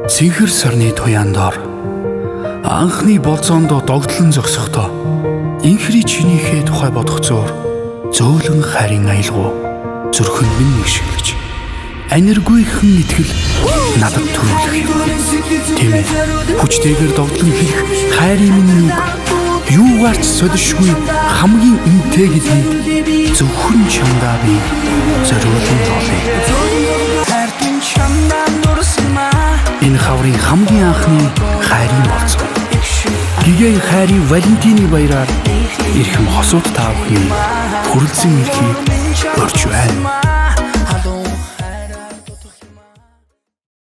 Цэнхэр сарны туяан доор анхны болзоондоо догтлон зогсохдоо инхри чинийхээ тухай бодох зөөлөн хайрын аялгуу зүрхэнд минь нэгшиглэж аниргүйхэн итгэл надад төрүүлэх юм. Тийм ээ. Хүчтэйгээр догтлон хэлэх хайрын минь юугаарч содишгүй хамгийн үнэтэй гэдгийг зөвхөн чамдаа би зориулсан болъё. Энэ хаврын хамгийн анхны хайрын болцоо. Гэгэн хайрын Валентины баяраар эрхэм хосууд та бүхний хүрэлцэн эрхийг өрж байна.